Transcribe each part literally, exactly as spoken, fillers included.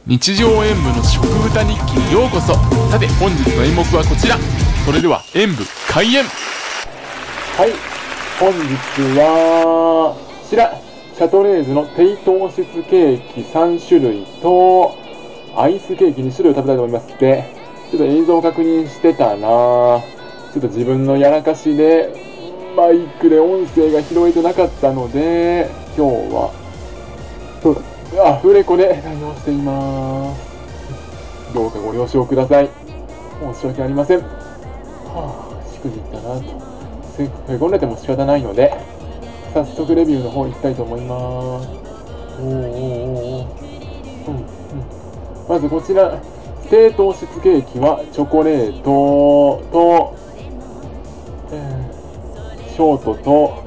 日常演舞の食歌日記にようこそ。さて本日の演目はこちら。それでは演舞開演。 はい、本日はこちらシャトレーゼの低糖質ケーキさん種類とアイスケーキに種類を食べたいと思います。でちょっと映像を確認してたな。ちょっと自分のやらかしでマイクで音声が拾えてなかったので今日はアフレコで対応しています。どうかご了承ください。申し訳ありません。はあ、しくじったなと。せへこんでても仕方ないので、早速レビューの方行きたいと思います。おーおーおーおー。うんうん。まずこちら、低糖質ケーキはチョコレートと、えー、ショートと、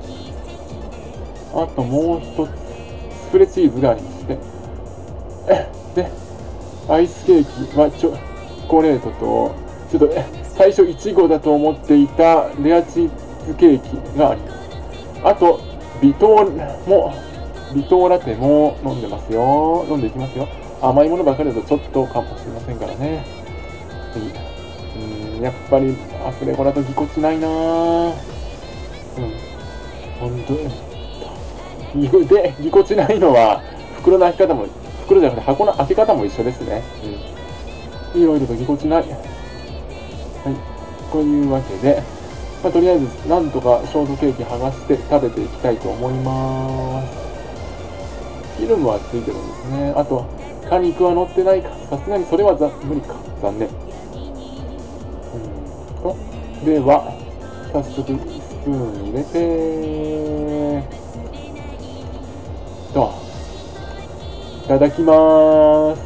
あともう一つ。スフレチーズがありまして、でアイスケーキはチョコレートとちょっと最初イチゴだと思っていたレアチーズケーキがあります。あと微糖も微糖ラテも飲んでますよ。飲んでいきますよ。甘いものばかりだとちょっとかもしれませんからね。うん、やっぱりアフレコだとぎこちないなぁ。うん、本当にで、ぎこちないのは袋の開け方も、袋じゃなくて箱の開け方も一緒ですね。うん。いろいろとぎこちない。はい。というわけで、まあ、とりあえず、なんとかショートケーキ剥がして食べていきたいと思います。フィルムはついてるんですね。あと、果肉は乗ってないか。さすがにそれはざ無理か。残念。うんと、では、早速、スプーン入れて、いただきまーす。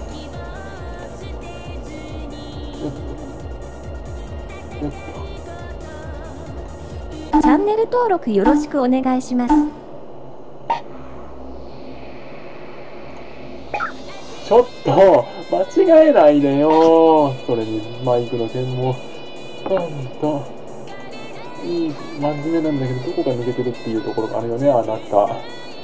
チャンネル登録よろしくお願いします。 ちょっと間違えないでよ。それにマイクの件もなんといい真面目なんだけどどこが抜けてるっていうところがあるよね、あなた。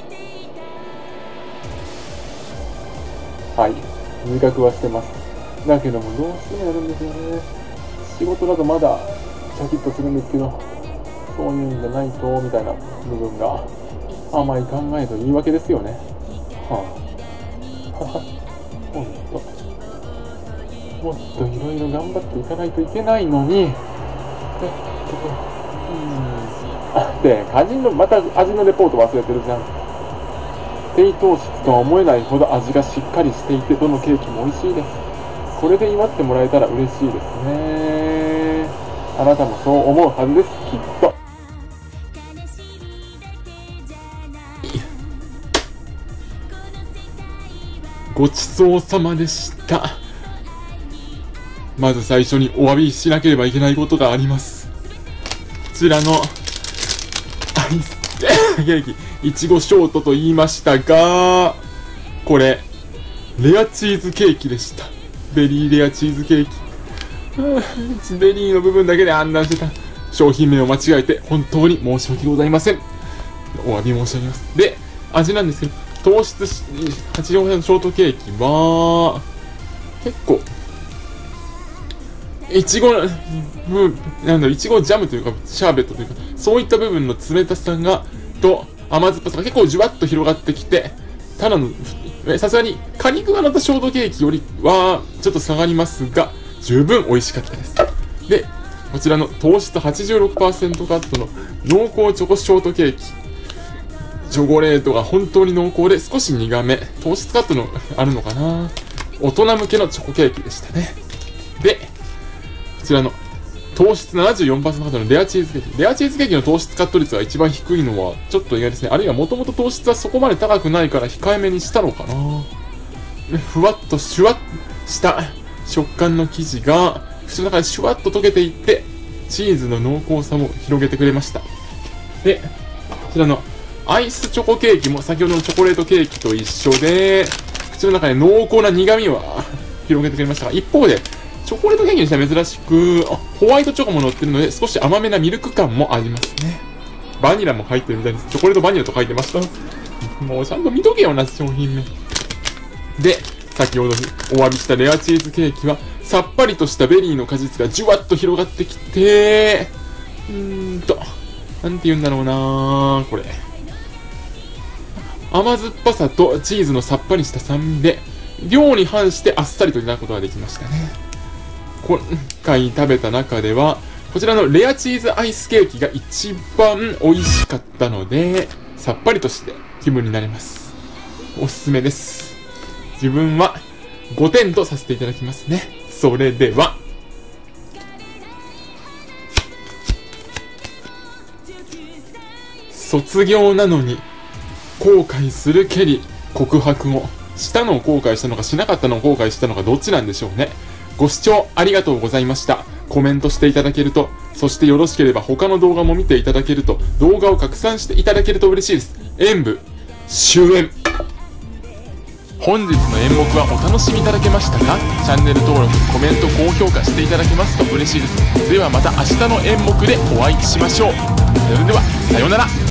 はい、自覚はしてます。だけどもどうしてもやるんですよね。仕事だとまだシャキッとするんですけど、そういうんじゃないとみたいな部分が甘い考えと言い訳ですよね。はあ、はは、ほんともっといろいろ頑張っていかないといけないのに。えっとうんあで味のまた味のレポート忘れてるじゃん。低糖質とは思えないほど味がしっかりしていて、どのケーキも美味しいです。これで祝ってもらえたら嬉しいですね。あなたもそう思うはずです、きっと。 ごちそうさまでした。まず最初にお詫びしなければいけないことがあります。こちらのアイスケーキいちごショートと言いましたが、これレアチーズケーキでした。ベリーレアチーズケーキ。ベリーの部分だけで判断してた。商品名を間違えて本当に申し訳ございません。お詫び申し上げます。で、味なんですけど、糖質 はちじゅうごパーセント のショートケーキは結構いちご、うん、なんだろう、いちごジャムというかシャーベットというか、そういった部分の冷たさがと甘酸っぱさが結構じゅわっと広がってきて、ただのさすがに果肉が乗ったショートケーキよりはちょっと下がりますが、十分美味しかったです。で、こちらの糖質 はちじゅうろくパーセント カットの濃厚チョコショートケーキ、チョコレートが本当に濃厚で少し苦め、糖質カットのあるのかな、大人向けのチョコケーキでしたね。で、こちらの糖質 ななじゅうよんパーセント カットのレアチーズケーキ。レアチーズケーキの糖質カット率が一番低いのはちょっと意外ですね。あるいはもともと糖質はそこまで高くないから控えめにしたのかな。ふわっとシュワッした食感の生地が口の中でシュワッと溶けていって、チーズの濃厚さも広げてくれました。で、こちらのアイスチョコケーキも先ほどのチョコレートケーキと一緒で、口の中で濃厚な苦味は広げてくれましたが、一方でチョコレートケーキにしては珍しく、ホワイトチョコも乗ってるので、少し甘めなミルク感もありますね。バニラも入ってるみたいです。チョコレートバニラと書いてました。もうちゃんと見とけよな、商品名。で、 先ほどお詫びしたレアチーズケーキは、さっぱりとしたベリーの果実がじゅわっと広がってきて、うーんと、なんて言うんだろうなー、これ。甘酸っぱさとチーズのさっぱりした酸味で、量に反してあっさりといただくことができましたね。今回食べた中では、こちらのレアチーズアイスケーキが一番美味しかったので、さっぱりとして気分になれます。おすすめです。自分はごてんとさせていただきますね。それでは。卒業なのに後悔するケリ告白をしたのを後悔したのかしなかったのを後悔したのかどっちなんでしょうね。ご視聴ありがとうございました。コメントしていただけると、そしてよろしければ他の動画も見ていただけると、動画を拡散していただけると嬉しいです。演舞終演。本日の演目はお楽しみいただけましたか？チャンネル登録、コメント、高評価していただけますと嬉しいです。ではまた明日の演目でお会いしましょう。それではさようなら。